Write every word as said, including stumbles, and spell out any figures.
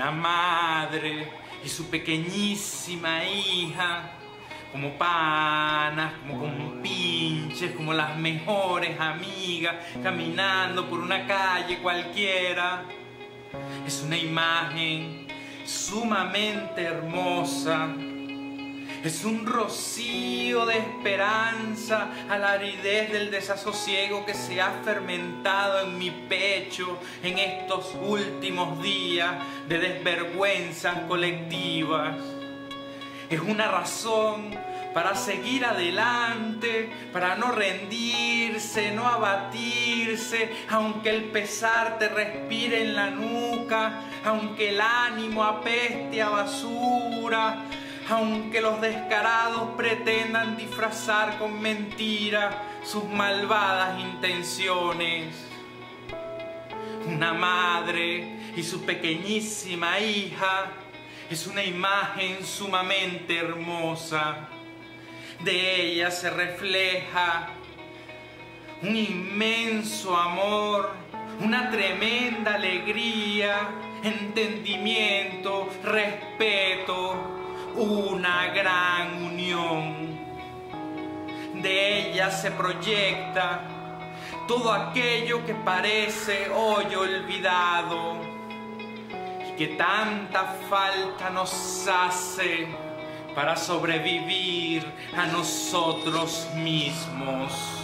una madre y su pequeñísima hija, como panas, como compinches, como las mejores amigas, caminando por una calle cualquiera. Es una imagen sumamente hermosa. Es un rocío de esperanza a la aridez del desasosiego que se ha fermentado en mi pecho en estos últimos días de desvergüenzas colectivas. Es una razón para seguir adelante, para no rendirse, no abatirse, aunque el pesar te respire en la nuca, aunque el ánimo apeste a basura, aunque los descarados pretendan disfrazar con mentira sus malvadas intenciones. Una madre y su pequeñísima hija es una imagen sumamente hermosa. De ella se refleja un inmenso amor, una tremenda alegría, entendimiento, respeto, una gran unión. De ella se proyecta todo aquello que parece hoy olvidado y que tanta falta nos hace para sobrevivir a nosotros mismos.